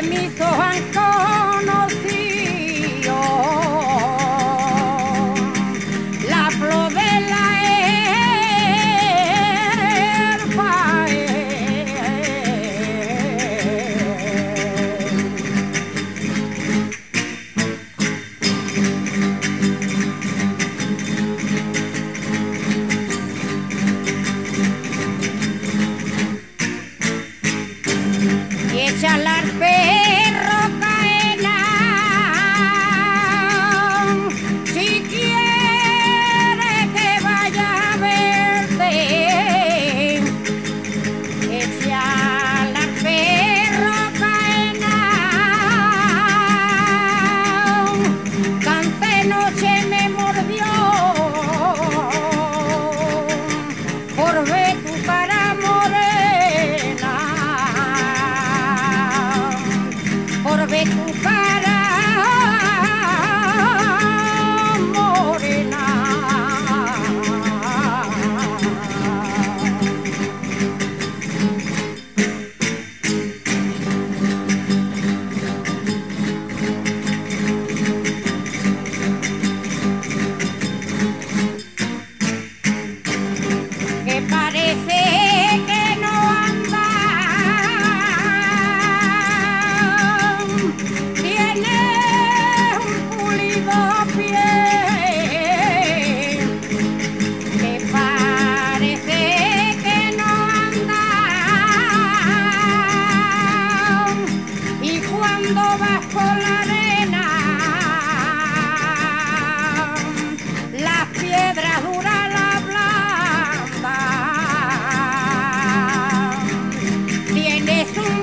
mis ojos han conocido la flor de la elfa. Y échale al perro caena si quiere que vaya a verte. Échale al perro caena, tanta noche me mordió por ver tu cara morena, por ver tu cara morena. Que parece que no anda, tiene un pulido pie. Que parece que no anda, y cuando vas por la arena las piedras duras la blanda. Tienes un